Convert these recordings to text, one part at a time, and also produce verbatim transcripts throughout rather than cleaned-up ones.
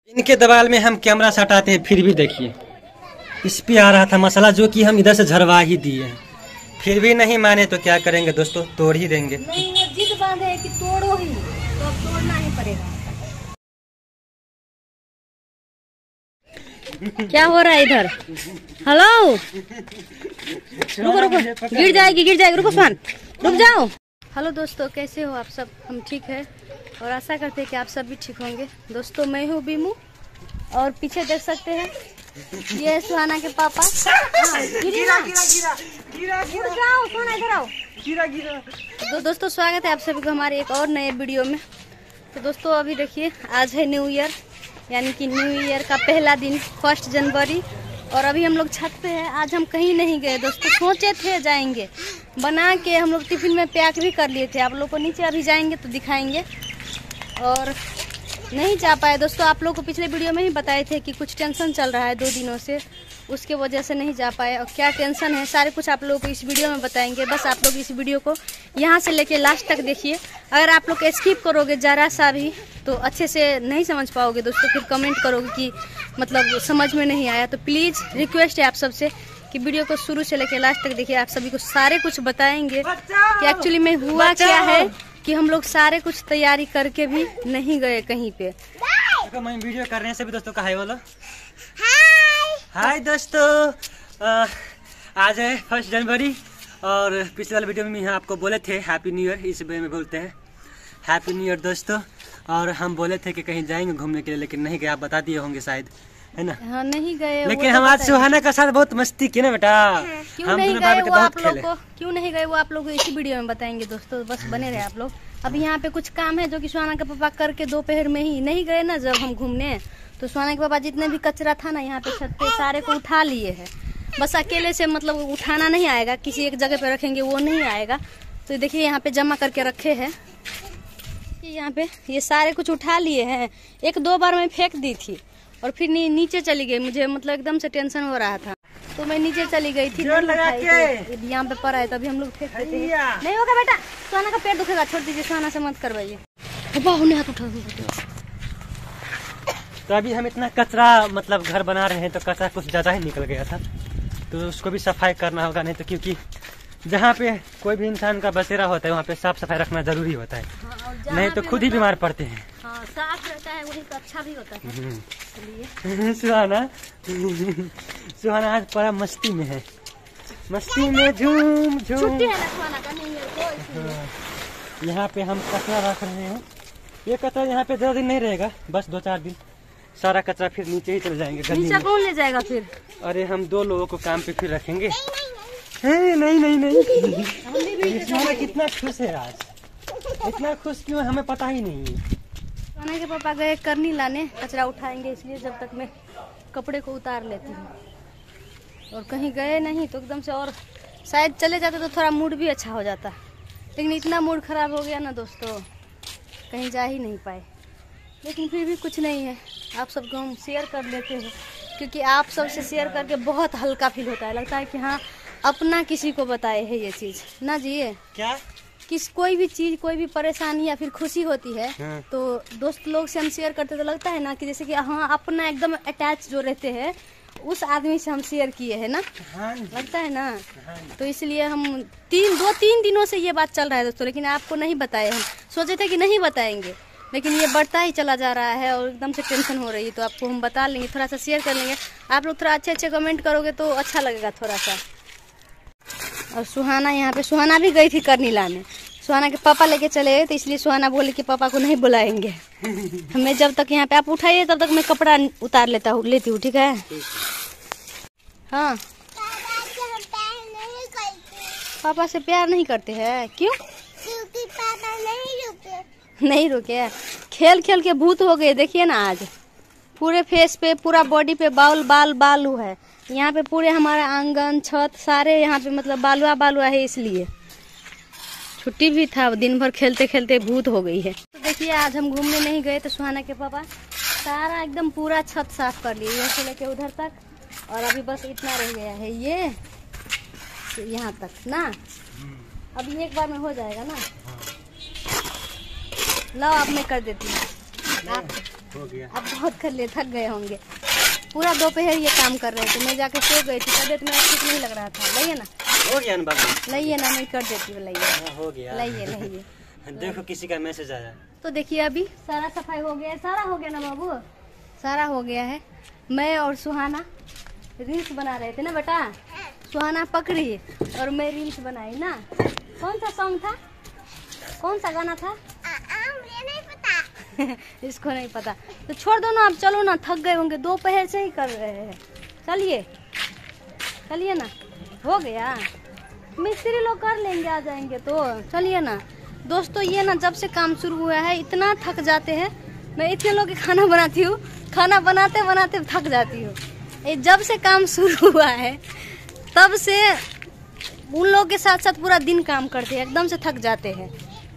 इनके दबाव में हम कैमरा सटाते हैं, फिर भी देखिए इस पे आ रहा था मसाला जो कि हम इधर से झरवा ही दिए हैं, फिर भी नहीं माने तो क्या करेंगे दोस्तों, तोड़ ही देंगे। नहीं वो जिद बांधे है कि तोड़ो ही, तो अब तोड़ना ही पड़ेगा। क्या हो रहा है इधर? हेलो, रुको रुको, गिर जाएगी गिर जाएगी, रुको स्वान, रुक जाओ। हेलो दोस्तों, कैसे हो आप सब? हम ठीक है और आशा करते हैं कि आप सब भी ठीक होंगे। दोस्तों मैं हूँ बीमू और पीछे देख सकते हैं ये है सुहाना के पापा। हाँ, गिरा, गिरा, गिरा, गिरा, गिरा, जाओ, सुहाना इधर आओ। गिरा, गिरा। तो दोस्तों स्वागत है आप सभी को हमारे एक और नए वीडियो में। तो दोस्तों अभी देखिए आज है न्यू ईयर, यानी कि न्यू ईयर का पहला दिन फर्स्ट जनवरी, और अभी हम लोग छत पे हैं। आज हम कहीं नहीं गए दोस्तों, सोचे थे जाएंगे, बना के हम लोग टिफिन में पैक भी कर लिए थे। आप लोग को नीचे अभी जाएंगे तो दिखाएंगे, और नहीं जा पाए दोस्तों। आप लोग को पिछले वीडियो में ही बताए थे कि कुछ टेंशन चल रहा है दो दिनों से, उसके वजह से नहीं जा पाए। और क्या टेंशन है सारे कुछ आप लोगों को इस वीडियो में बताएंगे। बस आप लोग इस वीडियो को यहाँ से लेके लास्ट तक देखिए। अगर आप लोग स्किप करोगे जरा सा भी तो अच्छे से नहीं समझ पाओगे दोस्तों, फिर कमेंट करोगे कि मतलब समझ में नहीं आया। तो प्लीज़ रिक्वेस्ट है आप सबसे कि वीडियो को शुरू से लेके लास्ट तक देखिए। आप सभी को सारे कुछ बताएंगे कि एक्चुअली में हुआ क्या है कि हम लोग सारे कुछ तैयारी करके भी नहीं गए कहीं पे। देखो मैं वीडियो कर रहे हैं सभी दोस्तों का हाय बोलो। हाय हाय दोस्तों, आ, आज है फर्स्ट जनवरी और पिछले वाले वीडियो में आपको बोले थे हैप्पी न्यू ईयर, इस वे में बोलते हैं हैप्पी न्यू ईयर दोस्तों। और हम बोले थे कि कहीं जाएंगे घूमने के लिए, लेकिन नहीं गए। आप बता दिए होंगे शायद, है ना? हाँ नहीं गए, लेकिन हम आज सुहाना का साथ बहुत मस्ती की ना बेटा। क्यों हम नहीं दोनों गए बाबा के वो बहुत आप लोग खेले। को क्यों नहीं गए वो आप लोग को इसी वीडियो में बताएंगे दोस्तों, बस बने रहे आप लोग। अभी यहाँ पे कुछ काम है जो कि सुहाना का पापा करके दोपहर में ही नहीं गए ना जब हम घूमने, तो सुहाना के पापा जितने भी कचरा था ना यहाँ पे छत पे सारे को उठा लिए है। बस अकेले से मतलब उठाना नहीं आएगा, किसी एक जगह पे रखेंगे वो नहीं आएगा। तो देखिए यहाँ पे जमा करके रखे है, यहाँ पे ये सारे कुछ उठा लिए हैं। एक दो बार मैं फेंक दी थी और फिर नी, नीचे चली गई, मुझे मतलब एकदम से टेंशन हो रहा था तो मैं नीचे चली गई थी। यहाँ पे पड़ा है तभी हम लोग फेंक देते हैं। नहीं होगा बेटा, सुहाना का पेट दुखेगा, छोड़ दीजिए, सुहाना से मत करवाइए। हाथ उठा। तो अभी हम इतना कचरा मतलब घर बना रहे हैं तो कचरा कुछ ज्यादा ही निकल गया था, तो उसको भी सफाई करना होगा। नहीं तो क्योंकि जहाँ पे कोई भी इंसान का बसेरा होता है वहाँ पे साफ सफाई रखना जरूरी होता है। हाँ, नहीं तो खुद ही बीमार पड़ते हैं। हाँ, साफ रहता है वही तो अच्छा भी होता है। सुहाना सुहाना आज पूरा मस्ती में है, मस्ती में झूम झूम। छुट्टी है ना सुहाना का, नहीं है तो यहाँ पे हम कचरा रख रहे हैं। ये कचरा यहाँ पे ज्यादा दिन नहीं रहेगा, बस दो चार दिन सारा कचरा फिर नीचे ही चले जाएंगे। नीचे कौन ले जाएगा फिर? अरे हम दो लोगों को काम पे फिर रखेंगे। नहीं नहीं नहीं नहीं, सुहाना कितना खुश है आज, इतना खुश क्यों हमें पता ही नहीं है। सुहाना के पापा गए करनी लाने, कचरा उठाएंगे, इसलिए जब तक मैं कपड़े को उतार लेती हूँ। और कहीं गए नहीं तो एकदम से, और शायद चले जाते तो थोड़ा मूड भी अच्छा हो जाता, लेकिन इतना मूड खराब हो गया ना दोस्तों, कहीं जा ही नहीं पाए। लेकिन फिर भी कुछ नहीं है, आप सबको हम शेयर कर लेते हैं क्योंकि आप सबसे शेयर करके बहुत हल्का फील होता है। लगता है कि हाँ अपना किसी को बताए है ये चीज़ ना जी। क्या किस कोई भी चीज़, कोई भी परेशानी या फिर खुशी होती है हाँ। तो दोस्त लोग से हम शेयर करते तो लगता है ना कि जैसे कि हाँ अपना एकदम अटैच जो रहते हैं उस आदमी से हम शेयर किए हैं ना। हाँ। लगता है ना। हाँ। तो इसलिए हम तीन दो तीन दिनों से ये बात चल रहा है दोस्तों, लेकिन आपको नहीं बताए। हम सोचे थे कि नहीं बताएंगे, लेकिन ये बढ़ता ही चला जा रहा है और एकदम से टेंशन हो रही है। तो आपको हम बता लेंगे, थोड़ा सा शेयर कर लेंगे। आप लोग थोड़ा अच्छे अच्छे कमेंट करोगे तो अच्छा लगेगा थोड़ा सा। और सुहाना यहाँ पे, सुहाना भी गई थी करनी लाने, सुहाना के पापा लेके चले गए तो इसलिए सुहाना बोले कि पापा को नहीं बुलाएंगे। हमें जब तक यहाँ पे आप उठाइए तब तक मैं कपड़ा उतार लेता हूँ लेती हूँ, ठीक है? हाँ, पापा से प्यार नहीं करते हैं क्यों? क्योंकि पापा नहीं रुके। नहीं रुके, खेल खेल के भूत हो गए। देखिए ना आज पूरे फेस पे, पूरा बॉडी पे बाल बाल बालू है। यहाँ पे पूरे हमारा आंगन छत सारे यहाँ पे मतलब बालुआ बालुआ है, इसलिए छुट्टी भी था, दिन भर खेलते खेलते भूत हो गई है। तो देखिए आज हम घूमने नहीं गए तो सुहाना के पापा सारा एकदम पूरा छत साफ कर लिए, यहाँ से लेके उधर तक, और अभी बस इतना रह गया है ये यहाँ तक ना। अभी एक बार में हो जाएगा ना। लो अब मैं कर देती हूँ। हो गया। अब बहुत कर लिए, थक गए होंगे। पूरा दोपहर ये काम कर रहे थे, मैं जाके सो गई थी, तबियत में ठीक नहीं लग रहा था। लाइए ना, हो गया ना बाबू, लाइए ना, मैं कर देती हूँ। लाइए, हो गया, लाइए लाइए। देखो किसी का मैसेज आया तो देखिए अभी सारा सफाई हो गया है, सारा हो गया ना बाबू, सारा हो गया है। मैं और सुहाना रील्स बना रहे थे ना बेटा, सुहाना पकड़ी और मैं रील्स बनाई ना। कौन सा सॉन्ग था, कौन सा गाना था? मुझे नहीं पता। इसको नहीं पता तो छोड़ दो ना, अब चलो ना, थक गए होंगे, दोपहर से ही कर रहे हैं। चलिए चलिए ना, हो गया, मिस्त्री लोग कर लेंगे, आ जाएंगे तो। चलिए ना दोस्तों, ये ना जब से काम शुरू हुआ है इतना थक जाते हैं। मैं इतने लोग के खाना बनाती हूँ, खाना बनाते बनाते थक जाती हूँ। ये जब से काम शुरू हुआ है तब से उन लोगों के साथ साथ पूरा दिन काम करते हैं, एकदम से थक जाते हैं।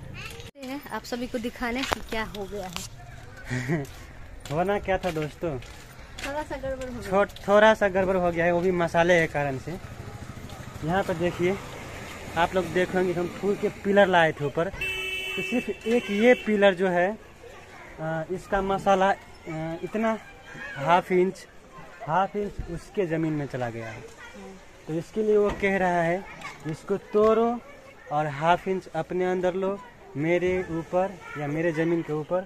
आप सभी को दिखाने की क्या हो गया है। होना क्या था दोस्तों, थोड़ा सा गड़बड़ हो गया, थो, थोड़ा सा गड़बड़ हो गया है, वो भी मसाले के कारण से। यहाँ पर देखिए, आप लोग देखोगे हम फूल के पिलर लाए थे ऊपर, तो सिर्फ एक ये पिलर जो है आ, इसका मसाला आ, इतना हाफ इंच हाफ इंच उसके ज़मीन में चला गया है। तो इसके लिए वो कह रहा है इसको तोड़ो और हाफ इंच अपने अंदर लो, मेरे ऊपर या मेरे ज़मीन के ऊपर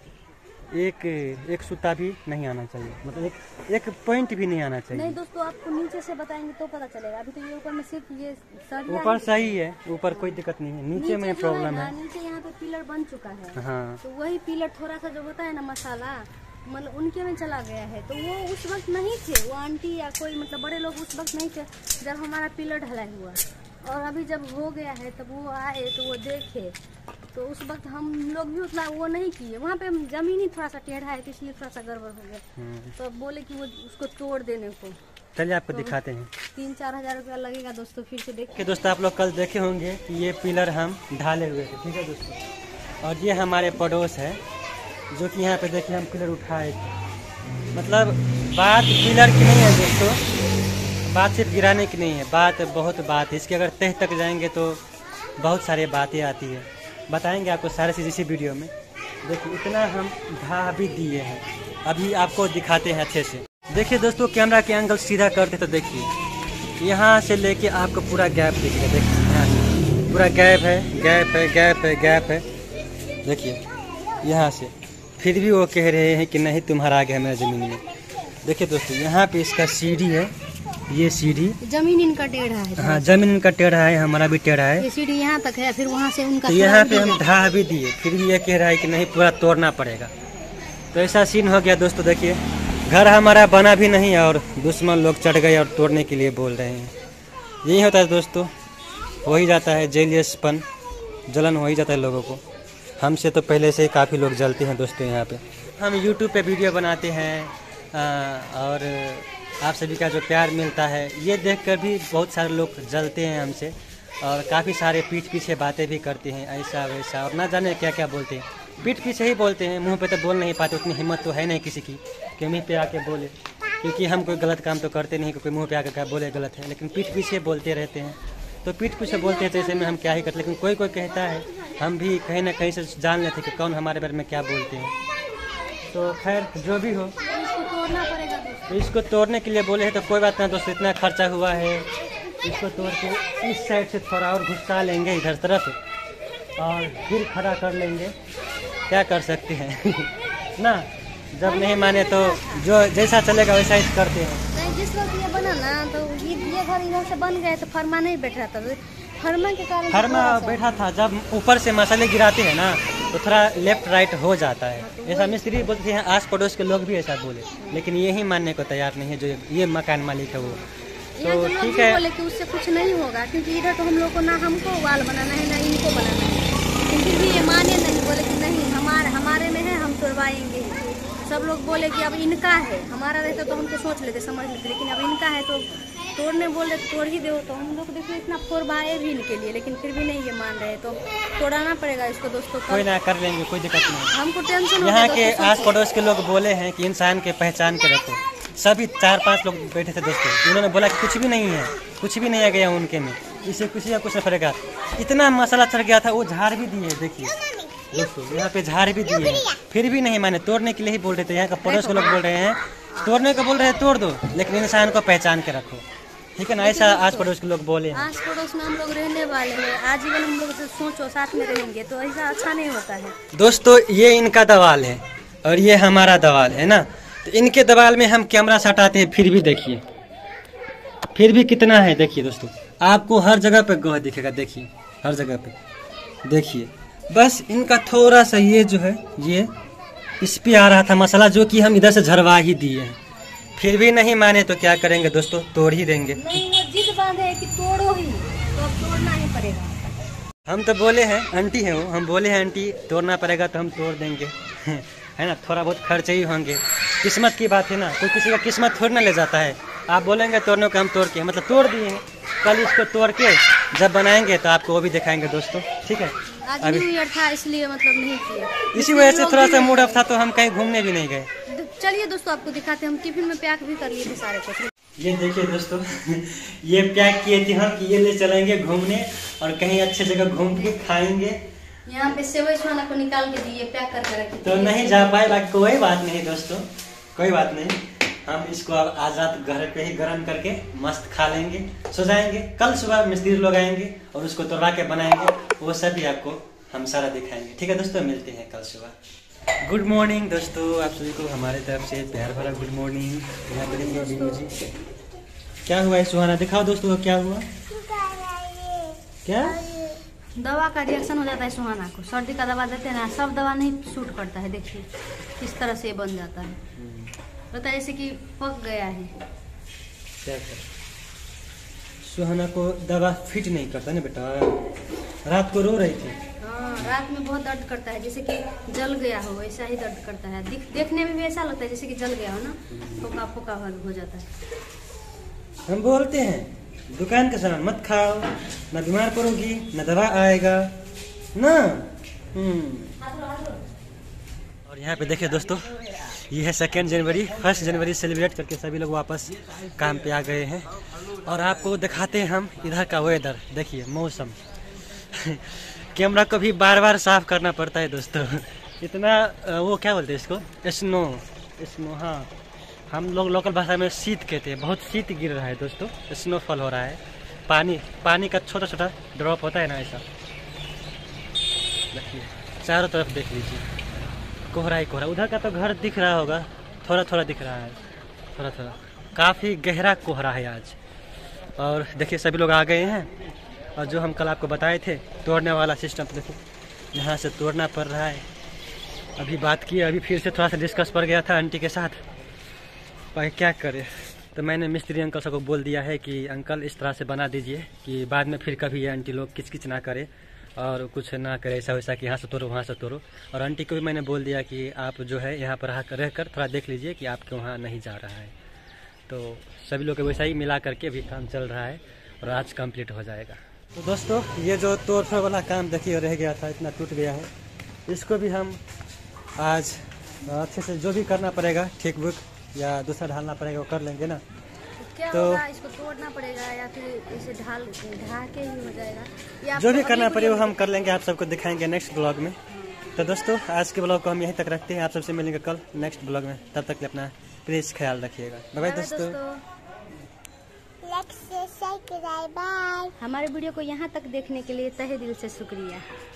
एक एक सूता भी नहीं आना चाहिए, मतलब एक एक पॉइंट भी नहीं आना चाहिए। नहीं दोस्तों, आपको नीचे से बताएंगे तो पता चलेगा। अभी तो ये ऊपर में सिर्फ ये सरिया ऊपर ही सही है, ऊपर कोई दिक्कत नहीं है, नीचे में जो प्रॉब्लम ना, है। नीचे यहाँ पे पिलर बन चुका है। हाँ, तो वही पिलर थोड़ा सा जो होता है ना मसाला, मतलब उनके में चला गया है। तो वो उस वक्त नहीं थे, वो आंटी या कोई मतलब बड़े लोग उस वक्त नहीं थे जब हमारा पिलर ढलाई हुआ। और अभी जब हो गया है तब वो आए तो वो देखे, तो उस वक्त हम लोग भी उतना वो नहीं किए। वहाँ पे जमीन ही थोड़ा सा टेढ़ा है, तो इसलिए थोड़ा सा गड़बड़ हो गया। तो बोले कि वो उसको तोड़ देने को। चलिए आपको तो दिखाते हैं। तीन चार हजार रुपया लगेगा दोस्तों, फिर से देखिए। दोस्तों आप लोग कल देखे होंगे कि ये पिलर हम ढाले हुए थे, ठीक है दोस्तों। और ये हमारे पड़ोस है जो कि यहाँ पे देखिए हम पिलर उठाए थे। मतलब बात पिलर की नहीं है दोस्तों, बात सिर्फ गिराने की नहीं है, बात बहुत बात है इसकी। अगर तह तक जाएंगे तो बहुत सारी बातें आती है, बताएंगे आपको सारे चीज़ इसी वीडियो में। देखिए इतना हम ढा भी दिए हैं, अभी आपको दिखाते हैं अच्छे से। देखिए दोस्तों, कैमरा के एंगल सीधा करते तो देखिए यहाँ से लेके आपको पूरा गैप दिखेगा। देखिए यहाँ से पूरा गैप है, गैप है, गैप है, गैप है। देखिए यहाँ से, फिर भी वो कह रहे हैं कि नहीं तुम्हारा आ गया मेरा ज़मीन में। देखिए दोस्तों, यहाँ पे इसका सीढ़ी है, ये सीढ़ी जमीन इनका टेढ़ा है। हाँ, जमीन इनका टेढ़ा है, हमारा भी टेढ़ा है। ये सीढ़ी यहाँ तक है, फिर वहाँ से उनका तो यहाँ पे हम ढा भी दिए, फिर भी ये कह रहा है कि नहीं पूरा तोड़ना पड़ेगा। तो ऐसा सीन हो गया दोस्तों। देखिए घर हमारा बना भी नहीं और दुश्मन लोग चढ़ गए और तोड़ने के लिए बोल रहे हैं। यही होता है दोस्तों, हो ही जाता है जेलियसपन, जलन हो ही जाता है लोगों को। हमसे तो पहले से ही काफ़ी लोग जलते हैं दोस्तों। यहाँ पे हम यूट्यूब पे वीडियो बनाते हैं आ, और आप सभी का जो प्यार मिलता है ये देखकर भी बहुत सारे लोग जलते हैं हमसे, और काफ़ी सारे पीठ पीछे बातें भी करते हैं ऐसा वैसा, और ना जाने क्या क्या बोलते हैं। पीठ पीछे ही बोलते हैं, मुंह पे तो बोल नहीं पाते, उतनी हिम्मत तो है नहीं किसी की कि मुँह पे आके बोले, क्योंकि हम कोई गलत काम तो करते नहीं, क्योंकि मुँह पे आके क्या बोले गलत है, लेकिन पीठ पीछे बोलते रहते हैं। तो पीठ पीछे बोलते हैं तो ऐसे में हम क्या ही करते, लेकिन कोई कोई कहता है, हम भी कहीं ना कहीं से जान लेते कि कौन हमारे बारे में क्या बोलते हैं। तो खैर जो भी हो, तो इसको तोड़ने के लिए बोले हैं तो कोई बात नहीं दोस्तों, इतना खर्चा हुआ है, इसको तोड़ के इस साइड से थोड़ा और घुसका लेंगे इधर तरफ और फिर खड़ा कर लेंगे। क्या कर सकते हैं ना, जब नहीं माने तो जो जैसा चलेगा वैसा ही करते हैं। जिस वक्त ये बना ना तो ये ये घर इधर से बन गए तो फरमा नहीं बैठ रहा था, फरमा के कारण फरमा बैठा था। जब ऊपर से मसाले गिराते हैं ना तो थोड़ा लेफ्ट राइट हो जाता है, ऐसा मिस्त्री बोलते हैं, आस पड़ोस के लोग भी ऐसा बोले, लेकिन यही मानने को तैयार नहीं है जो ये मकान मालिक है वो। तो ठीक है, बोले कि उससे कुछ नहीं होगा, क्योंकि इधर तो हम लोग को ना हमको वाल बनाना है ना इनको बनाना है, लेकिन फिर भी ये माने नहीं, बोले कि नहीं हमारे हमारे में है, हम तोड़वाएंगे। सब लोग बोले कि अब इनका है, हमारा रहता तो हम तो सोच लेते समझ लेते, लेकिन अब इनका है तो तोड़ने बोल रहे तो तोड़ ही दो। तो हम लोग देखो इतना फोरवाए भी इनके लिए, लेकिन फिर भी नहीं ये मान रहे, तो तोड़ाना पड़ेगा इसको दोस्तों। कोई ना कर लेंगे, कोई दिक्कत नहीं। हमको टेंशन यहाँ के आस पड़ोस के लोग बोले हैं कि इंसान के पहचान के रखो। सभी चार पांच लोग बैठे थे दोस्तों, उन्होंने बोला कि कुछ भी नहीं है, कुछ भी नहीं आ गया उनके में, इससे किसी का कुछ नहीं फरेगा। इतना मसाला चढ़ गया था, वो झाड़ भी दिए, देखिए दोस्तों यहाँ पे झाड़ भी दिए हैं, फिर भी नहीं माने, तोड़ने के लिए ही बोल रहे थे। यहाँ का पड़ोस के लोग बोल रहे हैं तोड़ने को बोल रहे हैं तोड़ दो, लेकिन इंसान को पहचान के रखो, ठीक है ना। ऐसा आज पड़ोस के लोग बोले हैं। आस पड़ोस में हम लोग रहने वाले हैं, आजीवन हम लोग से सोचो साथ में रहेंगे तो ऐसा अच्छा नहीं होता है। दोस्तों ये इनका दवाल है और ये हमारा दवाल है ना, तो इनके दवाल में हम कैमरा सटाते हैं, फिर भी देखिए, फिर भी कितना है देखिए दोस्तों, आपको हर जगह पे गोह दिखेगा, देखिए हर जगह पे देखिए। बस इनका थोड़ा सा ये जो है ये इस पे आ रहा था मसाला, जो कि हम इधर से झरवा ही दिए हैं, फिर भी नहीं माने तो क्या करेंगे दोस्तों, तोड़ ही देंगे। नहीं वो जिद बांधे है कि तोड़ो ही, तो अब तोड़ना ही पड़ेगा। हम तो बोले हैं, आंटी है वो, हम बोले हैं आंटी तोड़ना पड़ेगा तो हम तोड़ देंगे है ना, थोड़ा बहुत खर्चे ही होंगे, किस्मत की बात है ना, कोई किसी का किस्मत थोड़ी ना ले जाता है। आप बोलेंगे तोड़ने को हम तोड़ के, मतलब तोड़ दिए हैं, कल इसको तोड़ के जब बनाएंगे तो आपको वो भी दिखाएंगे दोस्तों, ठीक है। आज न्यू ईयर था इसलिए मतलब नहीं किए, इसी वजह से थोड़ा सा मूड ऑफ था, तो हम कहीं घूमने भी नहीं गए। चलिए दोस्तों आपको दिखाते हैं, हम टिफिन में पैक भी कर लिए थे सारे कुछ। ये देखिए दोस्तों ये पैक किए थे हम कि ये ले चलेंगे घूमने और कहीं अच्छे जगह घूम के खाएंगे। यहाँ पे सेवई छुआना को निकाल के दिए, पैक करके रखे तो नहीं जा पाए, बाकी कोई बात नहीं दोस्तों, कोई बात नहीं, हम इसको अब आज रात घर पे ही गर्म करके मस्त खा लेंगे, सो जाएंगे। कल सुबह मिस्त्री लोग आएंगे और उसको तोड़वा के बनाएंगे, वो सब भी आपको हम सारा दिखाएंगे, ठीक है दोस्तों। मिलते हैं कल सुबह। गुड मॉर्निंग दोस्तों, आप सभी को हमारे तरफ से प्यार भरा गुड मॉर्निंग। यहाँ पे देखिए बीनू जी, क्या हुआ है सुहाना, दिखाओ दोस्तों क्या हुआ, क्या दवा का रिएक्शन हो जाता है सुहाना को, सर्दी का दवा देते हैं ना, सब दवा नहीं सूट करता है, देखिए किस तरह से बन जाता है, पता है जैसे कि पक गया है। क्या कर सुहाना को दवा फिट नहीं करता ना बेटा, रात को रो रही थी। हाँ रात में बहुत दर्द करता है, जैसे कि जल गया हो वैसा ही दर्द करता है, दिख देखने में भी ऐसा लगता है जैसे कि जल गया हो ना, फोका फोका हो जाता है। हम बोलते हैं दुकान का सामान मत खाओ, न बीमार पड़ोगी न दवा आएगा ना। और यहाँ पे देखिए दोस्तों, ये है सेकेंड जनवरी, फर्स्ट जनवरी सेलिब्रेट करके सभी लोग वापस काम पे आ गए हैं। और आपको दिखाते हैं हम इधर का वेदर, देखिए मौसम कैमरा को भी बार बार साफ करना पड़ता है दोस्तों, इतना वो क्या बोलते हैं इसको, स्नो स्नो हाँ हम लोग लोकल भाषा में शीत कहते हैं, बहुत शीत गिर रहा है दोस्तों, स्नोफॉल हो रहा है, पानी पानी का छोटा छोटा ड्रॉप होता है ना, ऐसा देखिए चारों तरफ देख लीजिए, कोहरा ही कोहरा। उधर का तो घर दिख रहा होगा, थोड़ा थोड़ा दिख रहा है, थोड़ा थोड़ा, काफ़ी गहरा कोहरा है आज। और देखिए सभी लोग आ गए हैं, और जो हम कल आपको बताए थे तोड़ने वाला सिस्टम, तो देखो यहाँ से तोड़ना पड़ रहा है। अभी बात की, अभी फिर से थोड़ा सा डिस्कस पड़ गया था आंटी के साथ, पर क्या करें, तो मैंने मिस्त्री अंकल सबको बोल दिया है कि अंकल इस तरह से बना दीजिए कि बाद में फिर कभी ये आंटी लोग किच किच ना करे और कुछ ना करे ऐसा वैसा कि यहाँ से तोड़ो वहाँ से तोड़ो। और आंटी को भी मैंने बोल दिया कि आप जो है यहाँ पर रह कर थोड़ा देख लीजिए कि आपके वहाँ नहीं जा रहा है। तो सभी लोग वैसा ही मिला करके भी काम चल रहा है और आज कंप्लीट हो जाएगा। तो दोस्तों ये जो तोड़ फोड़ वाला काम देखिए रह गया था, इतना टूट गया है, इसको भी हम आज अच्छे से जो भी करना पड़ेगा, ठीक बुक या दूसरा ढालना पड़ेगा, वो कर लेंगे ना। क्या तो होगा, इसको तोड़ना पड़ेगा या फिर इसे ढाल ढा के ही हो जाएगा, या जो भी करना पड़ेगा वो हम कर लेंगे, आप सबको दिखाएंगे नेक्स्ट ब्लॉग में। तो दोस्तों आज के ब्लॉग को हम यहीं तक रखते हैं, आप सबसे मिलेंगे कल नेक्स्ट ब्लॉग में, तब तक अपना प्लीज ख्याल रखिएगा। बाय बाय दोस्तों, बाय। हमारे वीडियो को यहाँ तक देखने के लिए तहे दिल से शुक्रिया।